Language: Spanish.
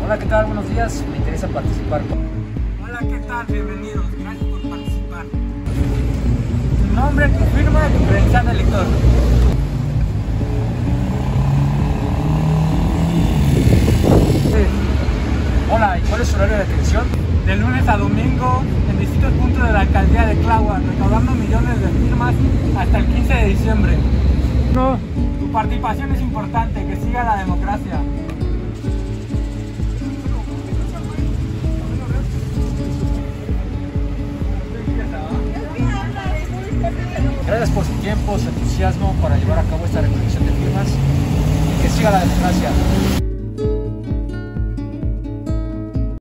Hola, ¿qué tal? Buenos días, me interesa participar. Hola, ¿qué tal? Bienvenidos, gracias por participar. Tu nombre, tu firma y tu credencial de lector. Hola, ¿y cuál es su horario de atención? De lunes a domingo, en distintos puntos de la alcaldía de Tláhuac, recaudando millones de firmas hasta el 15 de diciembre. No. Tu participación es importante, que siga la democracia. Gracias por su tiempo, su entusiasmo para llevar a cabo esta recolección de firmas y que siga la democracia.